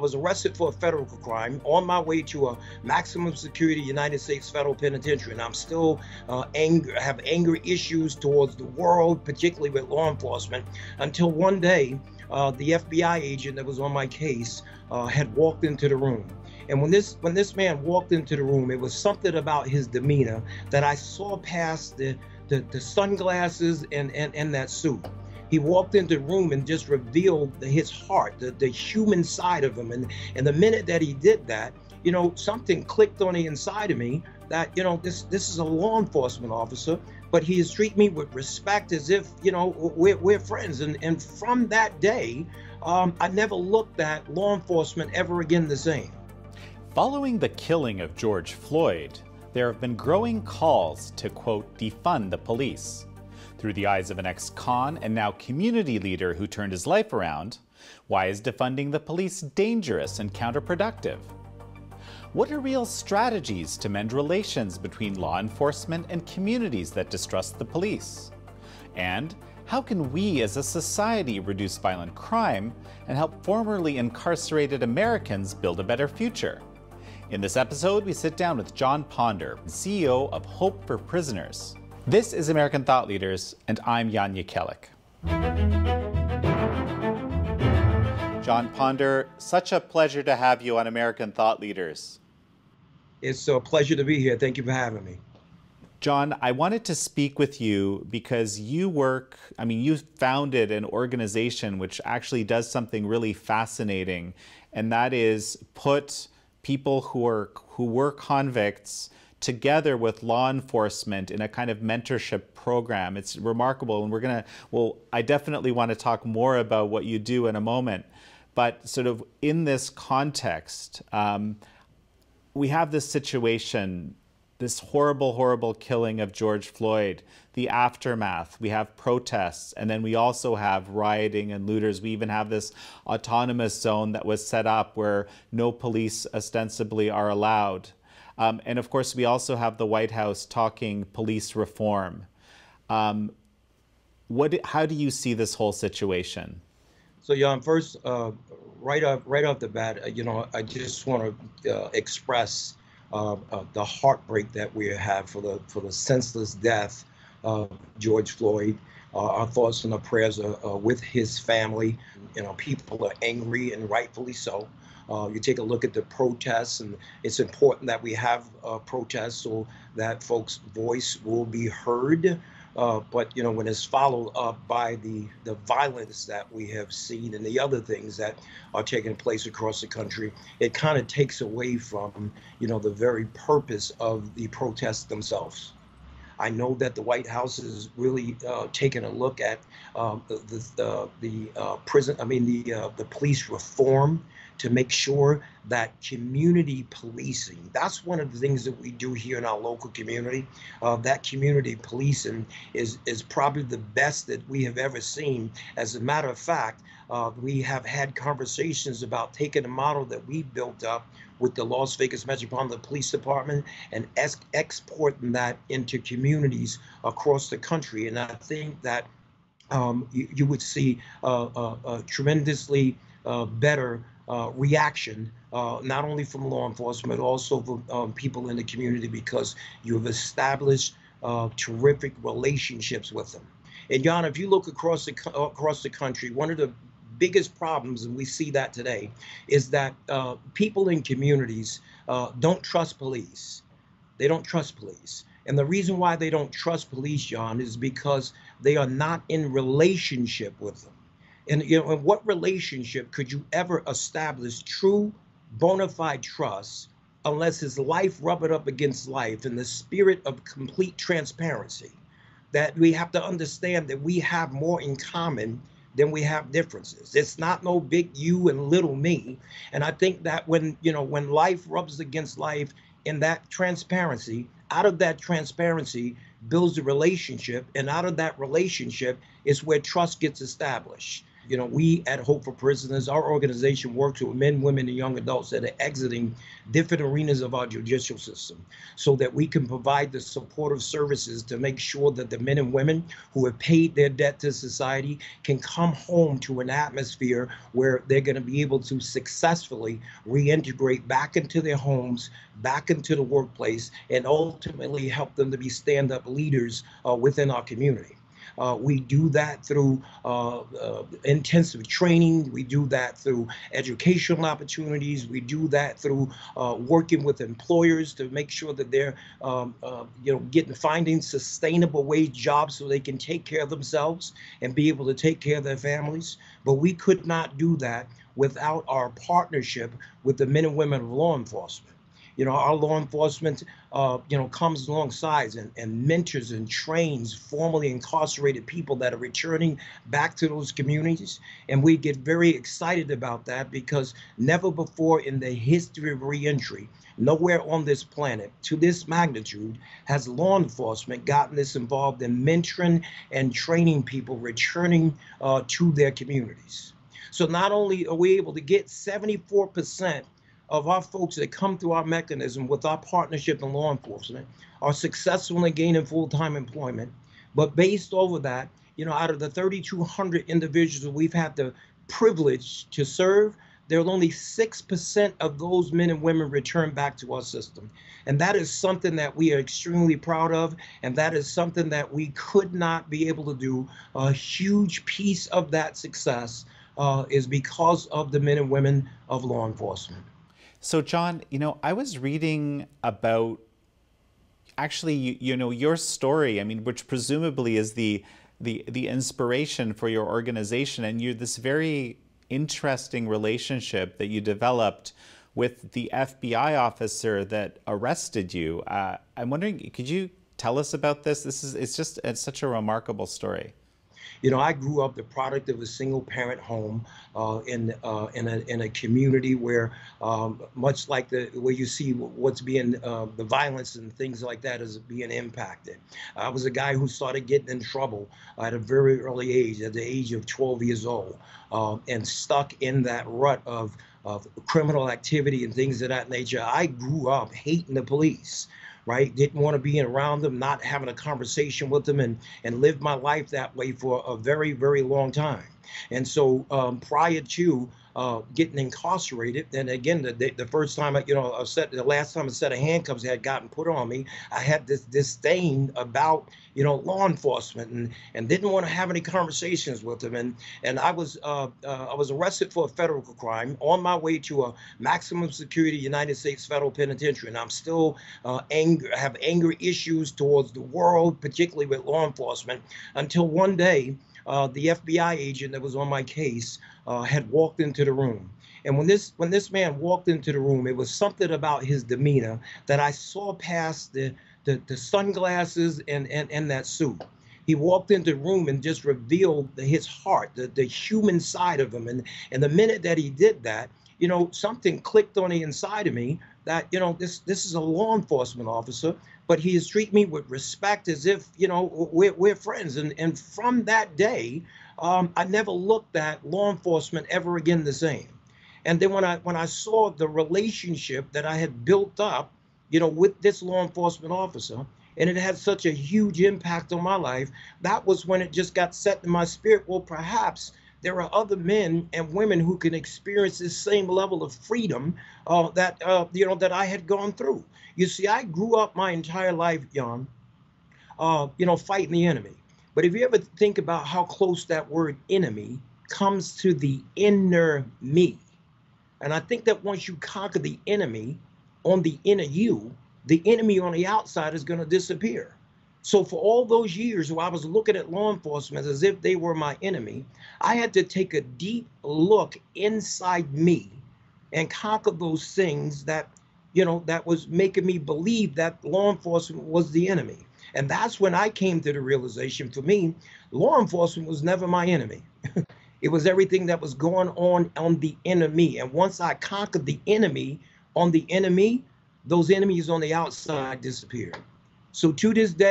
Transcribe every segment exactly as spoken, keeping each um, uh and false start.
was arrested for a federal crime on my way to a maximum security United States federal penitentiary, and I'm still uh, angry, have anger issues towards the world, particularly with law enforcement, until one day uh, the F B I agent that was on my case uh, had walked into the room. And when this when this man walked into the room, it was something about his demeanor that I saw past the the, the sunglasses and, and, and that suit. He walked into the room and just revealed his heart, the, the human side of him. And, and the minute that he did that, you know, something clicked on the inside of me that, you know, this this is a law enforcement officer, but he is treating me with respect as if, you know, we're, we're friends. And, and from that day, um, I never looked at law enforcement ever again the same. Following the killing of George Floyd, there have been growing calls to, quote, defund the police. Through the eyes of an ex-con and now community leader who turned his life around, why is defunding the police dangerous and counterproductive? What are real strategies to mend relations between law enforcement and communities that distrust the police? And how can we as a society reduce violent crime and help formerly incarcerated Americans build a better future? In this episode, we sit down with Jon Ponder, C E O of Hope for Prisoners. This is American Thought Leaders, and I'm Jan Jekielek. Jon Ponder, such a pleasure to have you on American Thought Leaders. It's a pleasure to be here. Thank you for having me. Jon, I wanted to speak with you because you work, I mean, you founded an organization which actually does something really fascinating, and that is put people who are who were convicts together with law enforcement in a kind of mentorship program. It's remarkable, and we're gonna, well, I definitely want to talk more about what you do in a moment. But sort of in this context, um, we have this situation, this horrible, horrible killing of George Floyd, the aftermath. We have protests, and then we also have rioting and looters. We even have this autonomous zone that was set up where no police ostensibly are allowed. Um, and of course, we also have the White House talking police reform. Um, what, how do you see this whole situation? So, Jan, first, uh, right off, right off the bat, uh, you know, I just want to uh, express uh, uh, the heartbreak that we have for the for the senseless death of George Floyd. Uh, our thoughts and our prayers are uh, with his family. You know, people are angry, and rightfully so. Uh, you take a look at the protests, and it's important that we have uh, protests so that folks' voice will be heard. Uh, but, you know, when it's followed up by the, the violence that we have seen and the other things that are taking place across the country, it kind of takes away from, you know, the very purpose of the protests themselves. I know that the White House is really uh, taking a look at uh, the the, the uh, prison, I mean, the uh, the police reform to make sure that community policing, that's one of the things that we do here in our local community. Uh, that community policing is, is probably the best that we have ever seen. As a matter of fact, uh, we have had conversations about taking a model that we built up with the Las Vegas Metropolitan Police Department and ex exporting that into communities across the country. And I think that um, you, you would see uh, uh, uh, tremendously uh, better Uh, reaction, uh, not only from law enforcement, but also from um, people in the community, because you have established uh, terrific relationships with them. And Jan, if you look across the across the country, one of the biggest problems, and we see that today, is that uh, people in communities uh, don't trust police. They don't trust police. And the reason why they don't trust police, Jan, is because they are not in relationship with them. And, you know, in what relationship could you ever establish true bona fide trust unless his life rub it up against life in the spirit of complete transparency? That we have to understand that we have more in common than we have differences. It's not no big you and little me. And I think that when, you know, when life rubs against life in that transparency, out of that transparency builds a relationship, and out of that relationship is where trust gets established. You know, we at Hope for Prisoners, our organization works with men, women, and young adults that are exiting different arenas of our judicial system so that we can provide the supportive services to make sure that the men and women who have paid their debt to society can come home to an atmosphere where they're going to be able to successfully reintegrate back into their homes, back into the workplace, and ultimately help them to be stand-up leaders uh, within our community. Uh, we do that through uh, uh, intensive training. We do that through educational opportunities. We do that through uh, working with employers to make sure that they're, um, uh, you know, getting finding sustainable wage jobs so they can take care of themselves and be able to take care of their families. But we could not do that without our partnership with the men and women of law enforcement. You know, our law enforcement, uh, you know, comes alongside and, and mentors and trains formerly incarcerated people that are returning back to those communities. And we get very excited about that because never before in the history of reentry, nowhere on this planet to this magnitude has law enforcement gotten this involved in mentoring and training people returning uh, to their communities. So not only are we able to get seventy-four percent of our folks that come through our mechanism with our partnership in law enforcement are successful in gaining full-time employment. But based over that, you know, out of the thirty-two hundred individuals that we've had the privilege to serve, there are only six percent of those men and women return back to our system. And that is something that we are extremely proud of. And that is something that we could not be able to do. A huge piece of that success uh, is because of the men and women of law enforcement. So, Jon, you know, I was reading about actually, you, you know, your story, I mean, which presumably is the, the, the inspiration for your organization. And you're this very interesting relationship that you developed with the F B I officer that arrested you. Uh, I'm wondering, could you tell us about this? This is, it's just, it's such a remarkable story. You know, I grew up the product of a single parent home uh, in uh, in a in a community where, um, much like the where you see what's being uh, the violence and things like that is being impacted. I was a guy who started getting in trouble at a very early age, at the age of twelve years old, uh, and stuck in that rut of of criminal activity and things of that nature. I grew up hating the police. Right? Didn't want to be around them, not having a conversation with them, and and lived my life that way for a very, very long time. And so um, prior to uh, getting incarcerated, and again, the, the first time, I, you know, a set, the last time a set of handcuffs had gotten put on me, I had this disdain about, you know, law enforcement, and and didn't want to have any conversations with them. And and I was uh, uh, I was arrested for a federal crime on my way to a maximum security United States federal penitentiary, and I'm still uh, angry, have anger issues towards the world, particularly with law enforcement, until one day. Uh, the F B I agent that was on my case uh, had walked into the room. And when this when this man walked into the room, it was something about his demeanor that I saw past the, the, the sunglasses and, and, and that suit. He walked into the room and just revealed his heart, the, the human side of him. And, and the minute that he did that, you know, something clicked on the inside of me that, you know, this this is a law enforcement officer, but he has treated me with respect as if, you know, we're, we're friends. And, and from that day, um, I never looked at law enforcement ever again the same. And then when I when I saw the relationship that I had built up, you know, with this law enforcement officer, and it had such a huge impact on my life, that was when it just got set in my spirit. Well, perhaps there are other men and women who can experience this same level of freedom uh, that, uh, you know, that I had gone through. You see, I grew up my entire life, Jon, uh, you know, fighting the enemy. But if you ever think about how close that word enemy comes to the inner me, and I think that once you conquer the enemy on the inner you, the enemy on the outside is going to disappear. So for all those years where I was looking at law enforcement as if they were my enemy, I had to take a deep look inside me and conquer those things that, you know, that was making me believe that law enforcement was the enemy. And that's when I came to the realization, for me, law enforcement was never my enemy. It was everything that was going on on the inner me. And once I conquered the enemy on the inner me, those enemies on the outside disappeared. So to this day,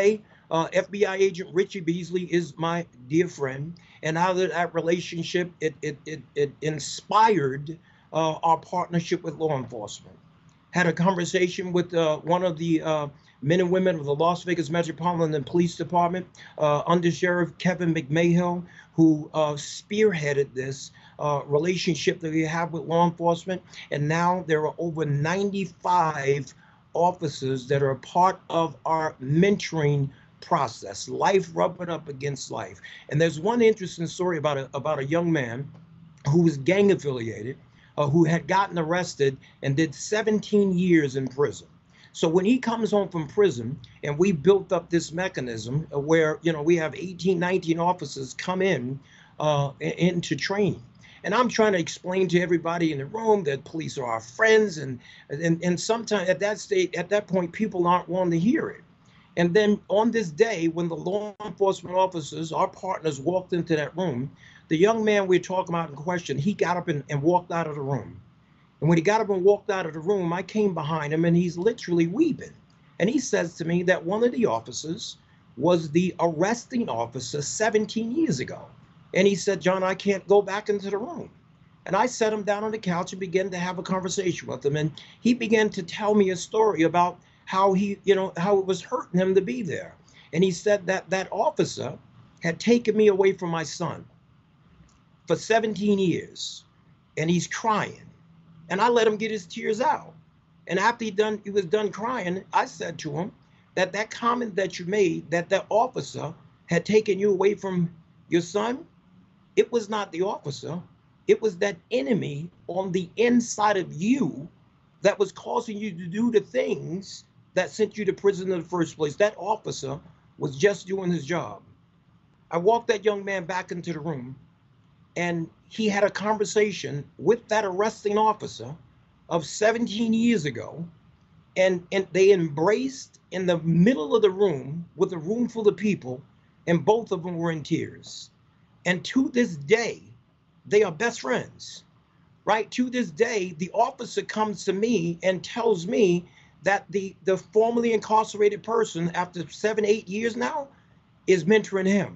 Uh, F B I agent Richie Beasley is my dear friend, and out of that relationship, it it it, it inspired uh, our partnership with law enforcement. Had a conversation with uh, one of the uh, men and women of the Las Vegas Metropolitan Police Department, uh, Under Sheriff Kevin McMahill, who uh, spearheaded this uh, relationship that we have with law enforcement. And now there are over ninety-five officers that are a part of our mentoring process, life rubbing up against life. And there's one interesting story about a, about a young man who was gang affiliated, uh, who had gotten arrested and did seventeen years in prison. So when he comes home from prison, and we built up this mechanism where, you know, we have eighteen, nineteen officers come in uh, into training. And I'm trying to explain to everybody in the room that police are our friends. And, and, and sometimes at that state, at that point, people aren't wanting to hear it. And then on this day, when the law enforcement officers, our partners, walked into that room, the young man we're talking about in question, he got up and, and walked out of the room. And when he got up and walked out of the room, I came behind him and he's literally weeping. And he says to me that one of the officers was the arresting officer seventeen years ago. And he said, John, I can't go back into the room. And I sat him down on the couch and began to have a conversation with him. And he began to tell me a story about how he, you know, how it was hurting him to be there. And he said that that officer had taken me away from my son for seventeen years. And he's crying. And I let him get his tears out. And after he done, he was done crying, I said to him that that comment that you made, that that officer had taken you away from your son, it was not the officer. It was that enemy on the inside of you that was causing you to do the things that sent you to prison in the first place. That officer was just doing his job. I walked that young man back into the room, and he had a conversation with that arresting officer of seventeen years ago, and, and they embraced in the middle of the room with a room full of people, and both of them were in tears. And to this day, they are best friends, right? To this day, the officer comes to me and tells me that the, the formerly incarcerated person, after seven, eight years now, is mentoring him.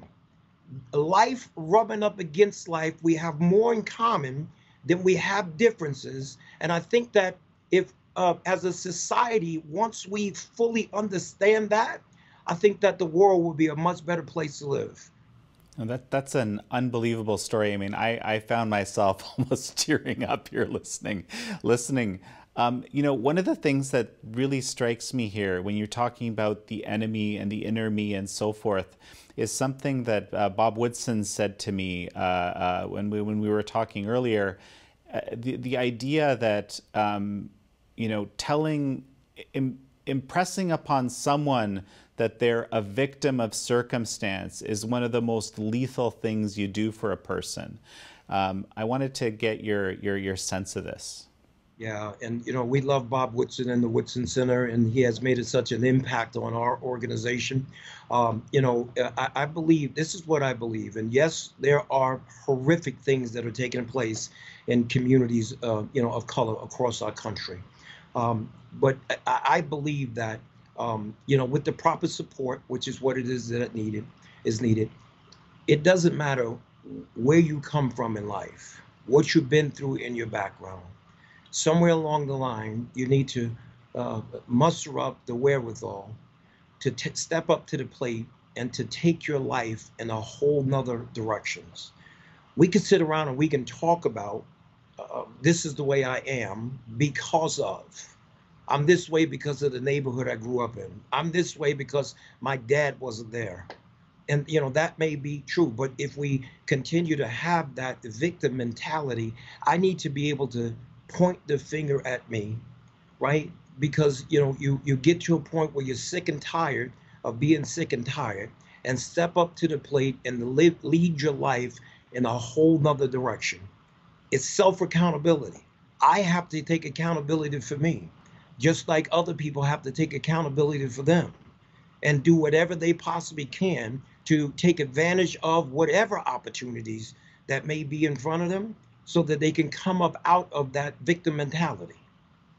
Life rubbing up against life, we have more in common than we have differences. And I think that if, uh, as a society, once we fully understand that, I think that the world will be a much better place to live. And that that's an unbelievable story. I mean, I, I found myself almost tearing up here listening, listening. Um, you know, one of the things that really strikes me here when you're talking about the enemy and the inner me and so forth is something that uh, Bob Woodson said to me uh, uh, when we when we were talking earlier. Uh, the the idea that um, you know, telling, im impressing upon someone that they're a victim of circumstance is one of the most lethal things you do for a person. Um, I wanted to get your your your sense of this. Yeah, and you know, we love Bob Woodson and the Woodson Center, and he has made such an impact on our organization. Um, you know, I, I believe, this is what I believe, and yes, there are horrific things that are taking place in communities, uh, you know, of color across our country. Um, but I, I believe that, um, you know, with the proper support, which is what it is that it needed, is needed, it doesn't matter where you come from in life, what you've been through in your background. Somewhere along the line, you need to uh, muster up the wherewithal to t step up to the plate and to take your life in a whole nother directions. We can sit around and we can talk about, uh, this is the way I am because of, I'm this way because of the neighborhood I grew up in. I'm this way because my dad wasn't there. And, you know, that may be true, but if we continue to have that victim mentality, I need to be able to point the finger at me, right? Because, you know, you, you get to a point where you're sick and tired of being sick and tired, and step up to the plate and live, lead your life in a whole nother direction. It's self-accountability. I have to take accountability for me, just like other people have to take accountability for them, and do whatever they possibly can to take advantage of whatever opportunities that may be in front of them, so that they can come up out of that victim mentality.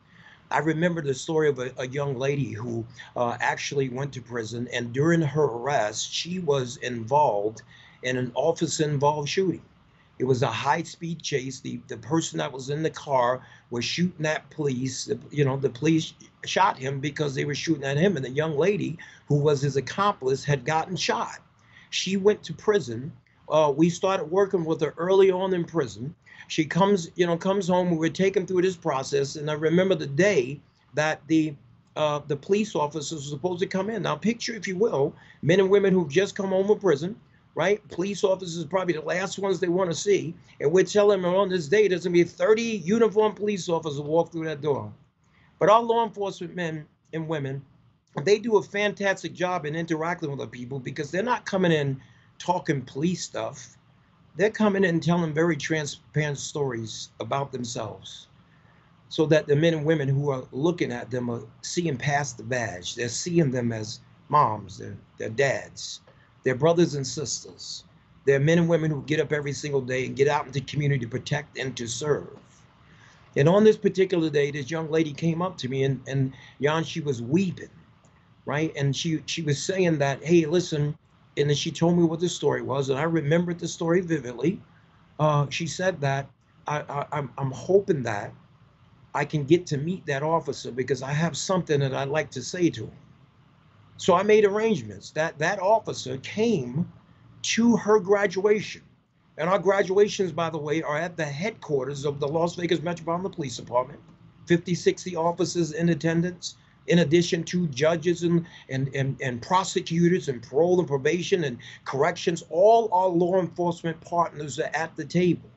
I remember the story of a, a young lady who uh, actually went to prison, and during her arrest, she was involved in an officer-involved shooting. It was a high-speed chase. The the person that was in the car was shooting at police. You know, the police shot him because they were shooting at him, and the young lady who was his accomplice had gotten shot. She went to prison. Uh, we started working with her early on in prison. She comes, you know, comes home. We were taken through this process, and I remember the day that the uh, the police officers were supposed to come in. Now, picture, if you will, men and women who've just come home from prison, right? Police officers are probably the last ones they want to see, and we're telling them on this day there's gonna be thirty uniformed police officers walk through that door. But our law enforcement men and women, they do a fantastic job in interacting with the people because they're not coming in talking police stuff. They're coming in and telling very transparent stories about themselves so that the men and women who are looking at them are seeing past the badge. They're seeing them as moms, their, their dads, their brothers and sisters. They're men and women who get up every single day and get out into the community to protect and to serve. And on this particular day, this young lady came up to me, and, and Jan, she was weeping, right? And she, she was saying that, hey, listen, and then she told me what the story was, and I remembered the story vividly. Uh, she said that I, I, I'm, I'm hoping that I can get to meet that officer because I have something that I'd like to say to him. So I made arrangements that that officer came to her graduation. And our graduations, by the way, are at the headquarters of the Las Vegas Metropolitan Police Department. fifty, sixty officers in attendance, in addition to judges and, and, and, and prosecutors and parole and probation and corrections. All our law enforcement partners are at the table.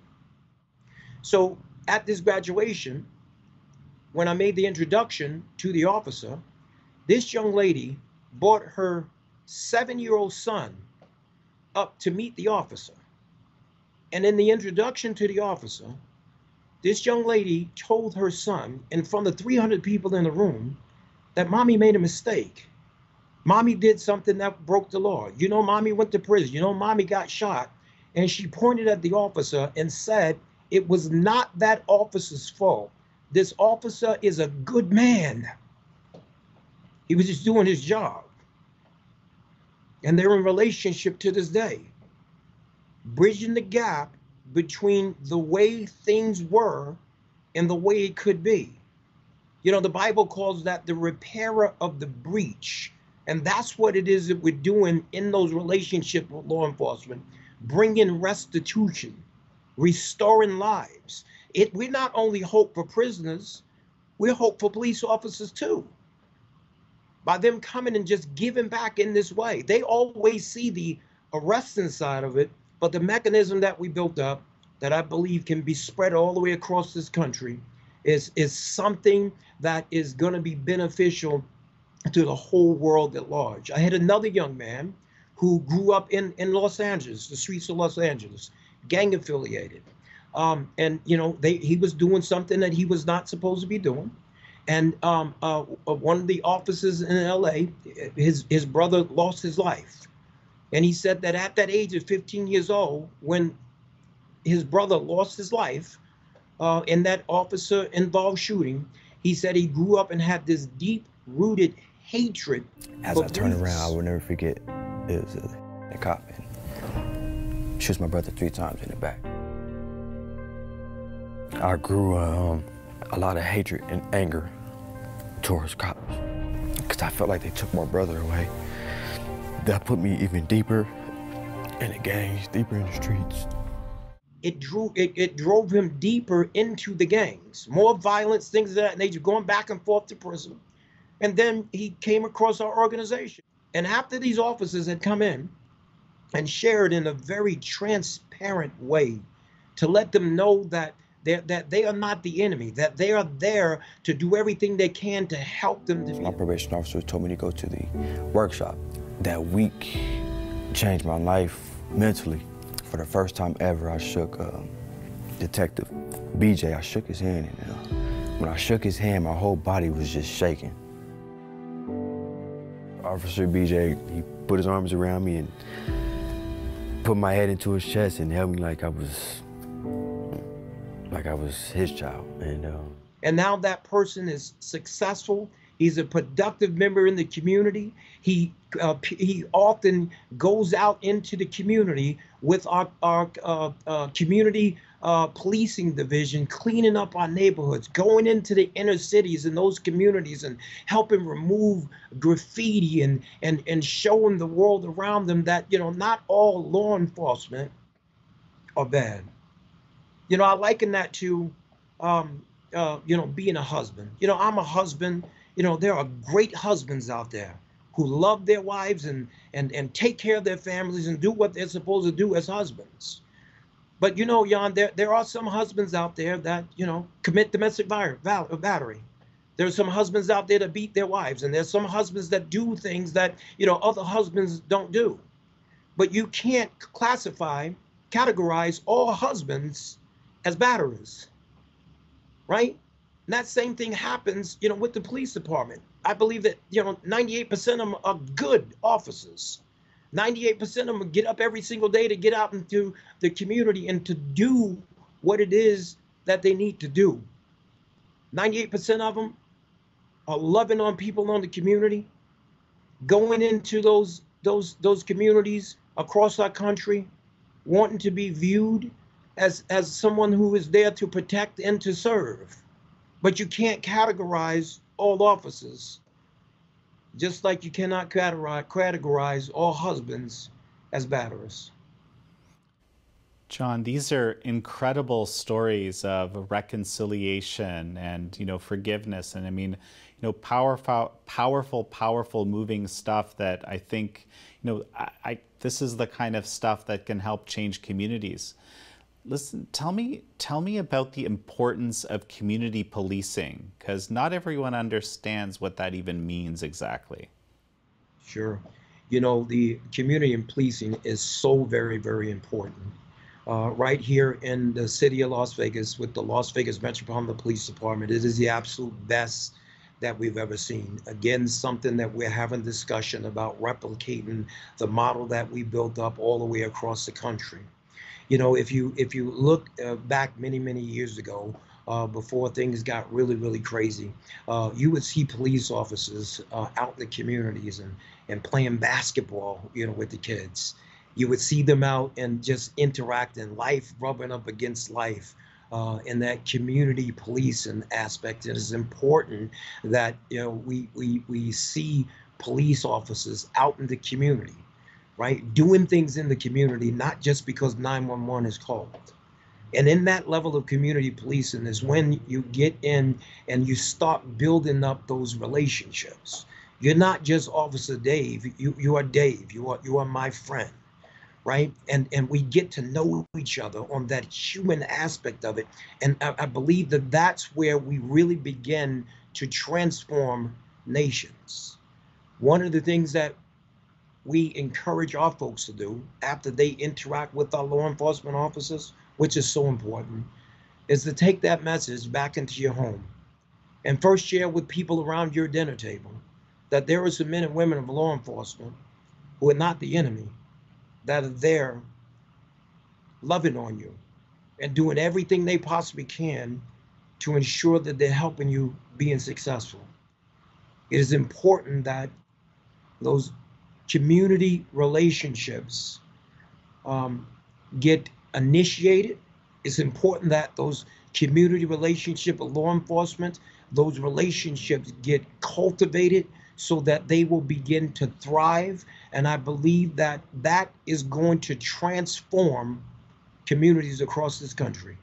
So at this graduation, when I made the introduction to the officer, this young lady brought her seven-year-old son up to meet the officer. And in the introduction to the officer, this young lady told her son in front of three hundred people in the room that mommy made a mistake. Mommy did something that broke the law. You know, mommy went to prison. You know, mommy got shot. And she pointed at the officer and said it was not that officer's fault. This officer is a good man. He was just doing his job. And they're in relationship to this day, bridging the gap between the way things were and the way it could be. You know, the Bible calls that the repairer of the breach. And that's what it is that we're doing in those relationships with law enforcement, bringing restitution, restoring lives. It, we not only hope for prisoners, we hope for police officers too. By them coming and just giving back in this way. They always see the arresting side of it, but the mechanism that we built up that I believe can be spread all the way across this country is, is something that is going to be beneficial to the whole world at large. I had another young man who grew up in, in Los Angeles, the streets of Los Angeles, gang affiliated. Um, and, you know, they, he was doing something that he was not supposed to be doing. And um, uh, one of the officers in L A, his, his brother lost his life. And he said that at that age of fifteen years old, when his brother lost his life uh, in that officer-involved shooting, he said he grew up and had this deep-rooted hatred. As I turned around, I will never forget, it was a, a cop and shoots my brother three times in the back. I grew um, a lot of hatred and anger towards cops because I felt like they took my brother away. That put me even deeper in the gangs, deeper in the streets. It drew it, it drove him deeper into the gangs, more violence, things of that nature, going back and forth to prison. And then he came across our organization. And after these officers had come in and shared in a very transparent way to let them know that that they are not the enemy, that they are there to do everything they can to help them. To my probation officer told me to go to the workshop. That week changed my life mentally. For the first time ever, I shook uh, Detective B J. I shook his hand, and uh, when I shook his hand, my whole body was just shaking. Officer B J, he put his arms around me and put my head into his chest and held me like I was like I was his child. And uh, And now that person is successful. He's a productive member in the community. He uh, he often goes out into the community with our our uh, uh, community uh, policing division, cleaning up our neighborhoods, going into the inner cities in those communities and helping remove graffiti and and and showing the world around them that, you know, not all law enforcement are bad. You know, I liken that to, um, uh, you know, being a husband. You know, I'm a husband. You know, there are great husbands out there who love their wives and and and take care of their families and do what they're supposed to do as husbands. But you know, Jan, there there are some husbands out there that, you know, commit domestic violence, battery. There's some husbands out there that beat their wives, and there's some husbands that do things that, you know, other husbands don't do. But you can't classify, categorize all husbands as batterers, right? And that same thing happens, you know, with the police department. I believe that, you know, ninety-eight percent of them are good officers. ninety-eight percent of them get up every single day to get out into the community and to do what it is that they need to do. ninety-eight percent of them are loving on people in the community, going into those those those communities across our country, wanting to be viewed as as someone who is there to protect and to serve. But you can't categorize all officers, just like you cannot categorize, categorize all husbands as batterers. Jon, these are incredible stories of reconciliation and, you know, forgiveness. And I mean, you know, powerful, powerful, powerful, moving stuff that I think, you know, I, I this is the kind of stuff that can help change communities. Listen, tell me, tell me about the importance of community policing, because not everyone understands what that even means exactly. Sure. You know, the community and policing is so very, very important. Uh, right here in the city of Las Vegas with the Las Vegas Metropolitan Police Department, it is the absolute best that we've ever seen. Again, something that we're having discussion about replicating the model that we built up all the way across the country. You know, if you if you look uh, back many, many years ago, uh, before things got really, really crazy, uh, you would see police officers uh, out in the communities and, and playing basketball, you know, with the kids. You would see them out and just interacting, life rubbing up against life. Uh, in that community policing aspect, it is important that, you know, we we we see police officers out in the community, right, doing things in the community, not just because nine one one is called. And in that level of community policing is when you get in and you start building up those relationships. You're not just Officer Dave. You you are Dave. You are you are my friend. Right? And and we get to know each other on that human aspect of it. And I, I believe that that's where we really begin to transform nations. One of the things that we encourage our folks to do after they interact with our law enforcement officers, which is so important, is to take that message back into your home and first share with people around your dinner table that there are some men and women of law enforcement who are not the enemy, that are there loving on you and doing everything they possibly can to ensure that they're helping you being successful. It is important that those community relationships um, get initiated. It's important that those community relationship with law enforcement, those relationships get cultivated so that they will begin to thrive. And I believe that that is going to transform communities across this country.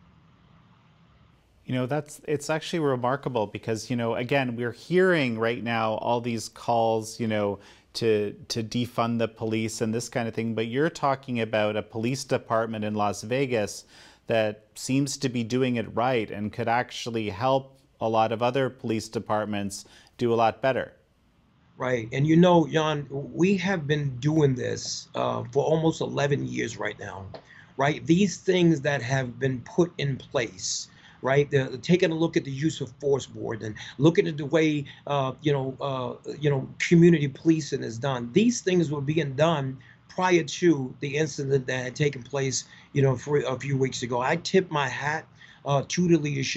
You know, that's, it's actually remarkable because, you know, again, we're hearing right now all these calls, you know, to, to defund the police and this kind of thing, but you're talking about a police department in Las Vegas that seems to be doing it right and could actually help a lot of other police departments do a lot better. Right. And you know, Jan, we have been doing this uh, for almost eleven years right now, right? These things that have been put in place, right? They're taking a look at the use of force board and looking at the way, uh, you know, uh, you know, community policing is done. These things were being done prior to the incident that had taken place, you know, for a few weeks ago. I tip my hat uh, to the leadership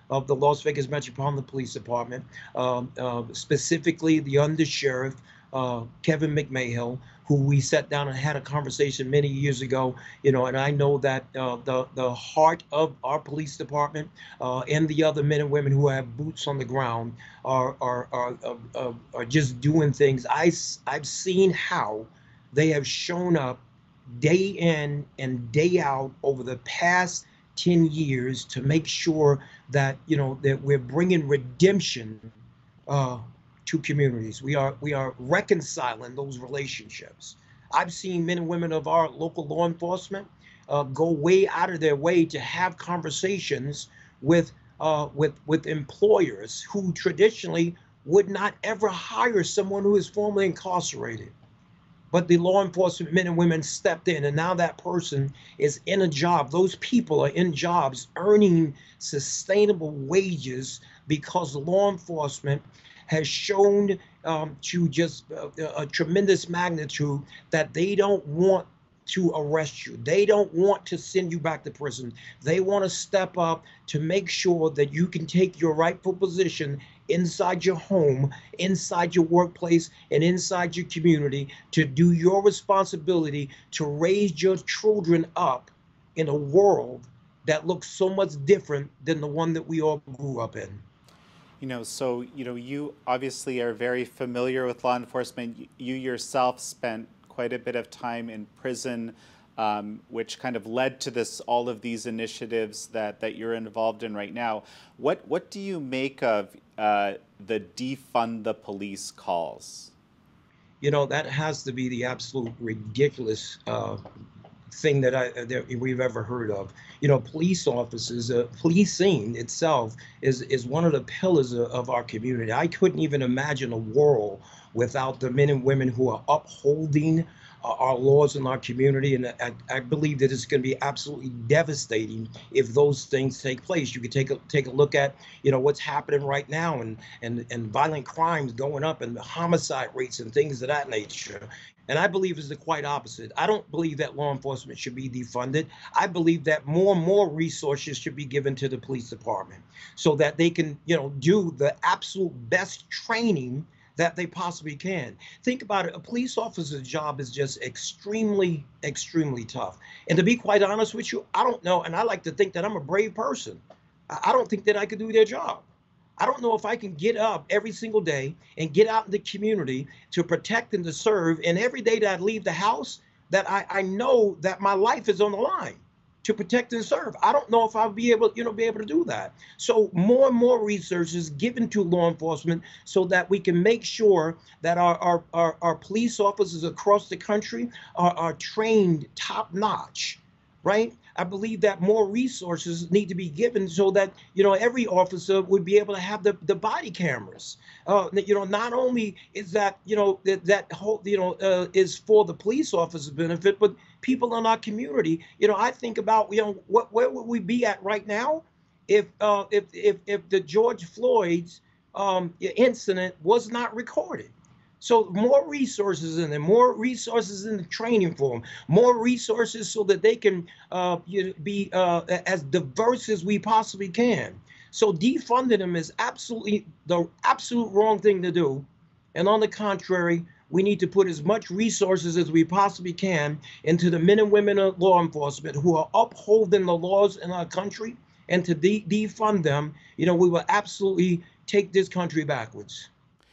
of the Las Vegas Metropolitan Police Department, um, uh, specifically the undersheriff, uh, Kevin McMahill, who we sat down and had a conversation many years ago, you know, and I know that uh, the, the heart of our police department uh, and the other men and women who have boots on the ground are, are, are, are, are just doing things. I, I've seen how they have shown up day in and day out over the past ten years to make sure that, you know, that we're bringing redemption uh, to communities. We are we are reconciling those relationships. I've seen men and women of our local law enforcement uh, go way out of their way to have conversations with uh, with with employers who traditionally would not ever hire someone who is formerly incarcerated. But the law enforcement men and women stepped in, and now that person is in a job. Those people are in jobs earning sustainable wages because law enforcement has shown um, to just uh, a tremendous magnitude that they don't want to arrest you. They don't want to send you back to prison. They want to step up to make sure that you can take your rightful position inside your home, inside your workplace, and inside your community to do your responsibility to raise your children up in a world that looks so much different than the one that we all grew up in. You know, so, you know, you obviously are very familiar with law enforcement. You yourself spent quite a bit of time in prison, um, which kind of led to this, all of these initiatives that, that you're involved in right now. What, what do you make of uh, the defund the police calls? You know, that has to be the absolute ridiculous uh, thing that I that we've ever heard of. You know, police officers, uh, policing itself is is one of the pillars of, of our community. I couldn't even imagine a world without the men and women who are upholding uh, our laws in our community. And I, I believe that it's going to be absolutely devastating if those things take place. You could take a take a look at, you know, what's happening right now, and and and violent crimes going up, and the homicide rates and things of that nature. And I believe it's the quite opposite. I don't believe that law enforcement should be defunded. I believe that more and more resources should be given to the police department so that they can, you know, do the absolute best training that they possibly can. Think about it. A police officer's job is just extremely, extremely tough. And to be quite honest with you, I don't know. And I like to think that I'm a brave person. I don't think that I could do their job. I don't know if I can get up every single day and get out in the community to protect and to serve. And every day that I leave the house, that I, I know that my life is on the line to protect and serve. I don't know if I'll be able, you know, be able to do that. So more and more resources given to law enforcement so that we can make sure that our, our, our, our police officers across the country are, are trained top notch, right? I believe that more resources need to be given so that, you know, every officer would be able to have the, the body cameras. Uh, you know, not only is that, you know, that, that whole, you know, uh, is for the police officer's benefit, but people in our community. You know, I think about, you know, what, where would we be at right now if, uh, if, if, if the George Floyd's um, incident was not recorded? So more resources in there, more resources in the training for them, more resources so that they can uh, you know, be uh, as diverse as we possibly can. So defunding them is absolutely the absolute wrong thing to do. And on the contrary, we need to put as much resources as we possibly can into the men and women of law enforcement who are upholding the laws in our country, and to de defund them, you know, we will absolutely take this country backwards.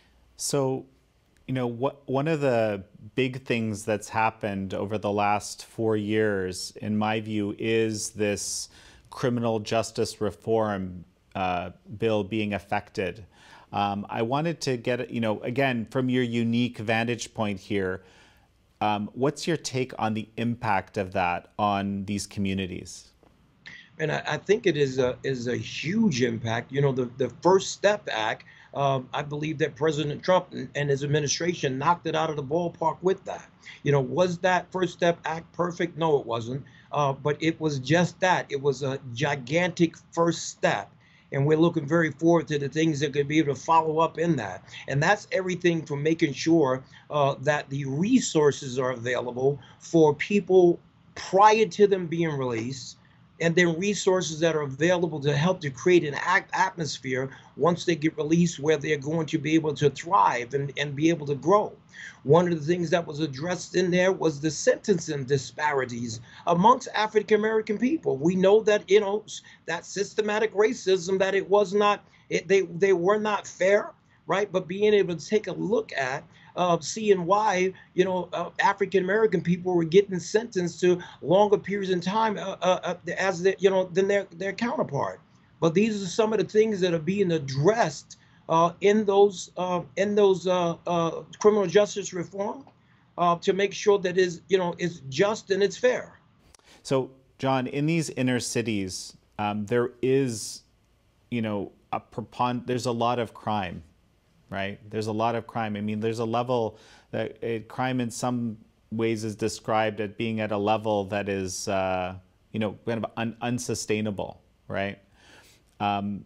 So, you know, what, one of the big things that's happened over the last four years, in my view, is this criminal justice reform uh, bill being affected. Um, I wanted to get, you know, again, from your unique vantage point here, um, what's your take on the impact of that on these communities? And I, I think it is a is a huge impact. You know, the, the First Step Act, Um, I believe that President Trump and his administration knocked it out of the ballpark with that. You know, was that First Step Act perfect? No, it wasn't. Uh, but it was just that. It was a gigantic first step. And we're looking very forward to the things that could be able to follow up in that. And that's everything from making sure uh, that the resources are available for people prior to them being released, and then resources that are available to help to create an atmosphere once they get released where they're going to be able to thrive and, and be able to grow. One of the things that was addressed in there was the sentencing disparities amongst African American people. We know that, you know, that systematic racism, that it was not, it, they, they were not fair, right? But being able to take a look at uh, seeing why, you know, uh, African American people were getting sentenced to longer periods in time uh, uh, as the, you know, than their their counterpart. But these are some of the things that are being addressed uh, in those uh, in those uh, uh, criminal justice reform uh, to make sure that is, you know, it's just and it's fair. So, Jon, in these inner cities, um, there is, you know, a prepon- there's a lot of crime. Right? There's a lot of crime. I mean, there's a level that it, crime in some ways is described at being at a level that is, uh, you know, kind of un unsustainable, right? Um,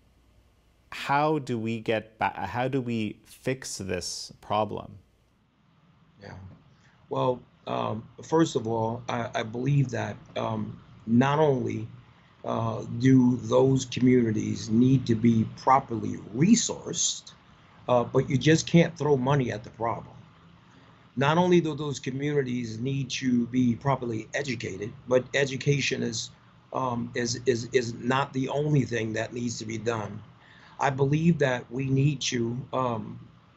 how do we get back, how do we fix this problem? Yeah. Well, um, first of all, I, I believe that um, not only uh, do those communities need to be properly resourced, Uh, but you just can't throw money at the problem. Not only do those communities need to be properly educated, but education is um, is is is not the only thing that needs to be done. I believe that we need to um,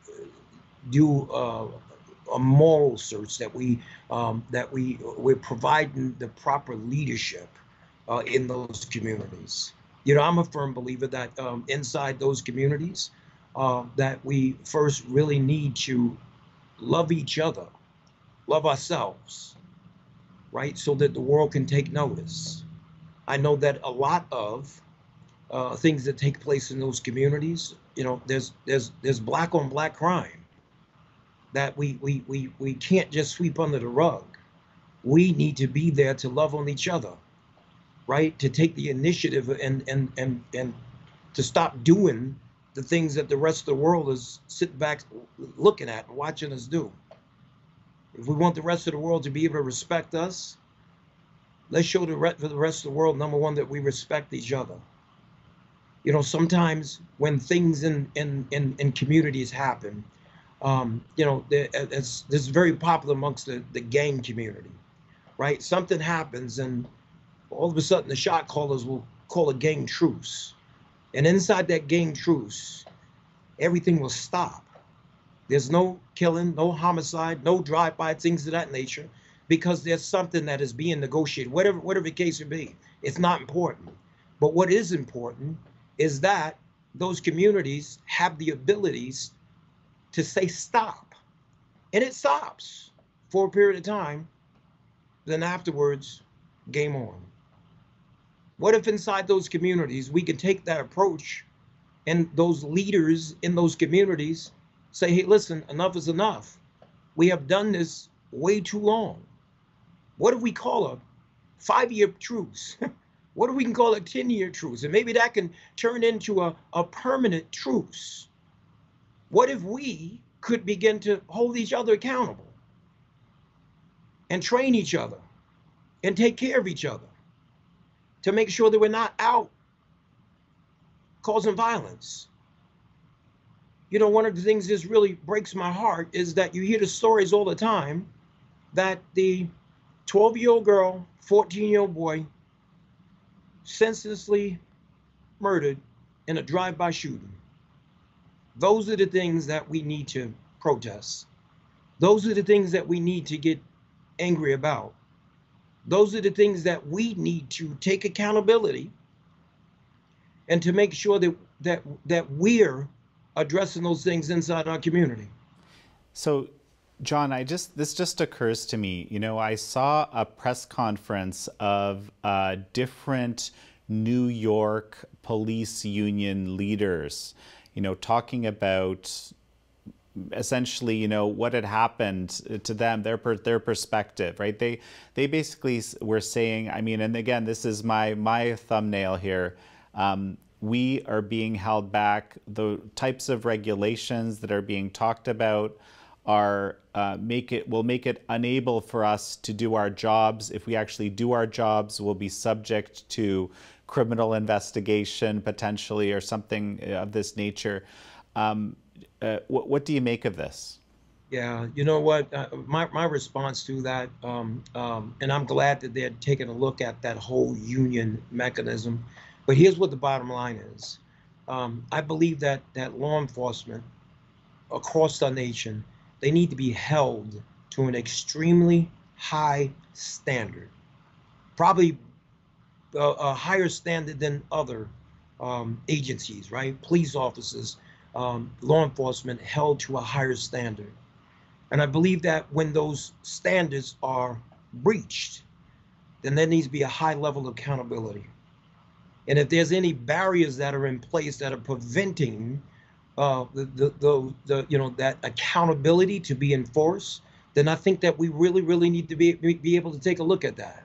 do uh, a moral search, that we um, that we we're providing the proper leadership uh, in those communities. You know, I'm a firm believer that um, inside those communities, Uh, that we first really need to love each other, love ourselves, right? So that the world can take notice. I know that a lot of uh, things that take place in those communities, you know, there's there's there's black on black crime that we we we we can't just sweep under the rug. We need to be there to love on each other, right? To take the initiative and and and and to stop doing the things that the rest of the world is sitting back looking at and watching us do. If we want the rest of the world to be able to respect us, let's show the rest, for the rest of the world, number one, that we respect each other. You know, sometimes when things in in in, in communities happen, um, you know, it's, it's very popular amongst the, the gang community, right? Something happens and all of a sudden the shot callers will call a gang truce. And inside that gang truce, everything will stop. There's no killing, no homicide, no drive-by, things of that nature, because there's something that is being negotiated, whatever, whatever the case may be. It's not important. But what is important is that those communities have the abilities to say stop. And it stops for a period of time. Then afterwards, game on. What if inside those communities, we can take that approach and those leaders in those communities say, hey, listen, enough is enough. We have done this way too long. What if we call a five-year truce? What if we can call a ten-year truce? And maybe that can turn into a, a permanent truce. What if we could begin to hold each other accountable and train each other and take care of each other to make sure that we're not out causing violence? You know, one of the things that really breaks my heart is that you hear the stories all the time that the twelve-year-old girl, fourteen-year-old boy, senselessly murdered in a drive-by shooting. Those are the things that we need to protest. Those are the things that we need to get angry about. Those are the things that we need to take accountability and to make sure that that that we're addressing those things inside our community. So, Jon, I just this just occurs to me. You know, I saw a press conference of uh, different New York police union leaders, you know, talking about essentially, you know, what had happened to them, their their perspective, right? They they basically were saying, I mean, and again, this is my my thumbnail here. Um, we are being held back. The types of regulations that are being talked about are uh, make it will make it unable for us to do our jobs. If we actually do our jobs, we'll be subject to criminal investigation potentially or something of this nature. Um, uh, what, what do you make of this? Yeah, you know what? Uh, my my response to that, um, um, and I'm glad that they're taking a look at that whole union mechanism. But here's what the bottom line is. Um, I believe that that law enforcement across our nation, they need to be held to an extremely high standard, probably a, a higher standard than other um, agencies, right? Police officers, um, law enforcement held to a higher standard. And I believe that when those standards are breached, then there needs to be a high level of accountability. And if there's any barriers that are in place that are preventing uh, the, the, the, the, you know, that accountability to be enforced, then I think that we really, really need to be, be able to take a look at that.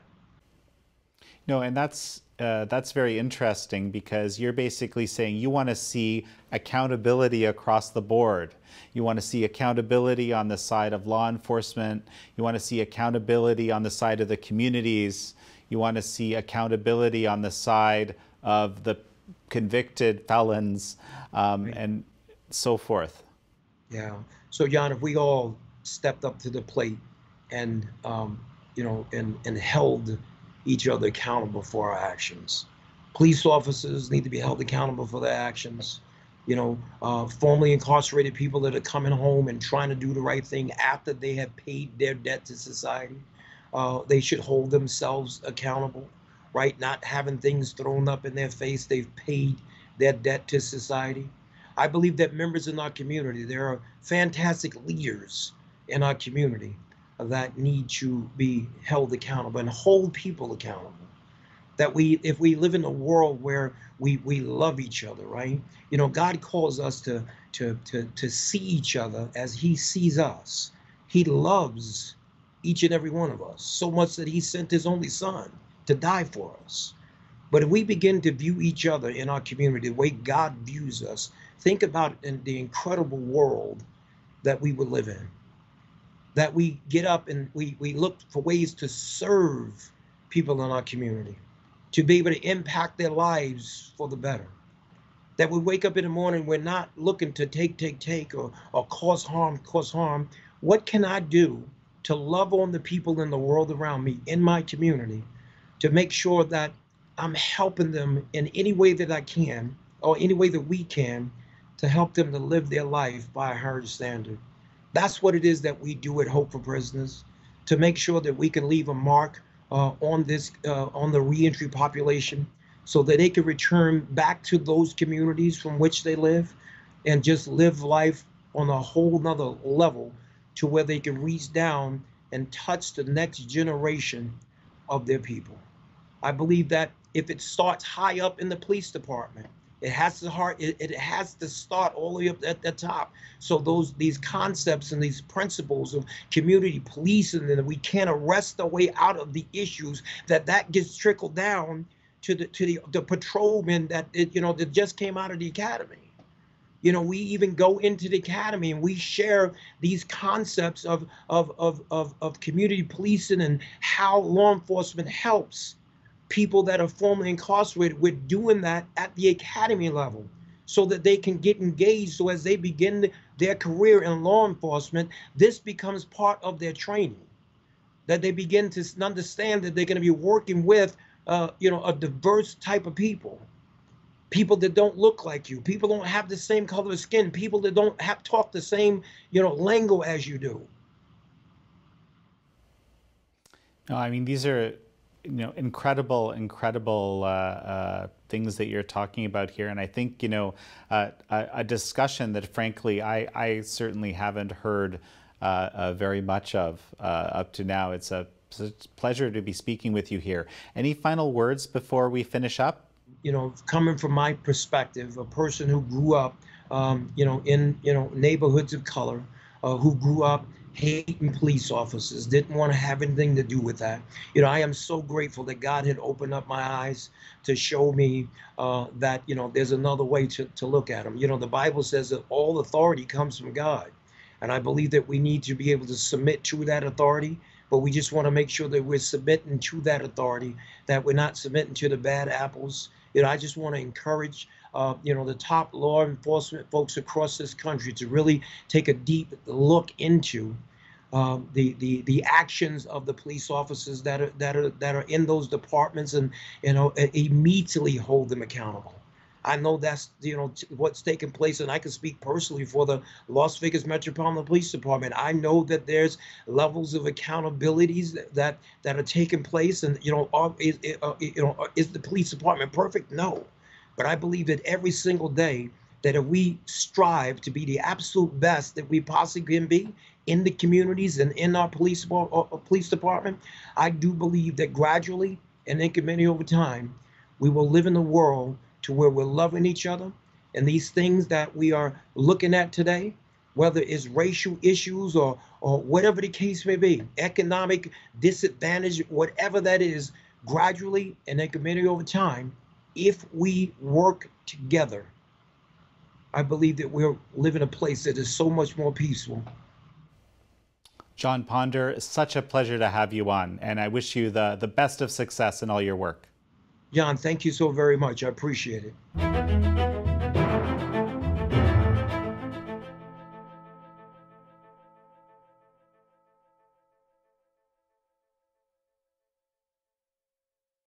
No, and that's uh, that's very interesting, because you're basically saying you want to see accountability across the board. You want to see accountability on the side of law enforcement. You want to see accountability on the side of the communities. You want to see accountability on the side of the convicted felons, um, right, and so forth. Yeah. So, Jon, if we all stepped up to the plate and, um, you know, and, and held each other accountable for our actions. Police officers need to be held accountable for their actions. You know, uh, formerly incarcerated people that are coming home and trying to do the right thing after they have paid their debt to society. Uh, they should hold themselves accountable, right? Not having things thrown up in their face. They've paid their debt to society. I believe that members in our community, there are fantastic leaders in our community that need to be held accountable and hold people accountable. That we, if we live in a world where we we love each other, right? You know, God calls us to to to to see each other as He sees us. He loves each and every one of us so much that He sent His only Son to die for us. But if we begin to view each other in our community the way God views us, think about in the incredible world that we would live in. That we get up and we, we look for ways to serve people in our community, to be able to impact their lives for the better. That we wake up in the morning, we're not looking to take, take, take, or, or cause harm, cause harm. What can I do to love on the people in the world around me, in my community, to make sure that I'm helping them in any way that I can, or any way that we can, to help them to live their life by a higher standard. That's what it is that we do at Hope for Prisoners, to make sure that we can leave a mark uh, on this, uh, on the reentry population, so that they can return back to those communities from which they live and just live life on a whole nother level, to where they can reach down and touch the next generation of their people. I believe that if it starts high up in the police department, it has to heart. It, it has to start all the way up at the top. So those these concepts and these principles of community policing, and that we can't arrest our way out of the issues, that that gets trickled down to the to the, the patrolmen that it, you know that just came out of the academy. You know, we even go into the academy and we share these concepts of of of of, of community policing and how law enforcement helps people that are formerly incarcerated. We're doing that at the academy level so that they can get engaged. So as they begin their career in law enforcement, this becomes part of their training, that they begin to understand that they're going to be working with, uh, you know, a diverse type of people, people that don't look like you, people don't have the same color of skin, people that don't have talk the same, you know, lingo as you do. No, I mean, these are, you know, incredible, incredible uh, uh, things that you're talking about here. And I think, you know, uh, a, a discussion that, frankly, I, I certainly haven't heard uh, uh, very much of uh, up to now. It's a, it's a pleasure to be speaking with you here. Any final words before we finish up? You know, coming from my perspective, a person who grew up, um, you know, in, you know, neighborhoods of color, uh, who grew up hating police officers, didn't want to have anything to do with that. You know, I am so grateful that God had opened up my eyes to show me uh, that, you know, there's another way to, to look at them. You know, the Bible says that all authority comes from God. And I believe that we need to be able to submit to that authority, but we just want to make sure that we're submitting to that authority, that we're not submitting to the bad apples. You know, I just want to encourage, uh, you know, the top law enforcement folks across this country to really take a deep look into um, the the the actions of the police officers that are that are that are in those departments, and you know, immediately hold them accountable. I know that's, you know, what's taking place, and I can speak personally for the Las Vegas Metropolitan Police Department. I know that there's levels of accountabilities that that are taking place, and you know, are, is, uh, you know, is the police department perfect? No, but I believe that every single day that if we strive to be the absolute best that we possibly can be in the communities and in our police uh, police department, I do believe that gradually and incrementally over time, we will live in a world to where we're loving each other, and these things that we are looking at today, whether it's racial issues or or whatever the case may be, economic disadvantage, whatever that is, gradually and incrementally over time, if we work together, I believe that we'll live in a place that is so much more peaceful. Jon Ponder, such a pleasure to have you on, and I wish you the, the best of success in all your work. Jon, thank you so very much. I appreciate it.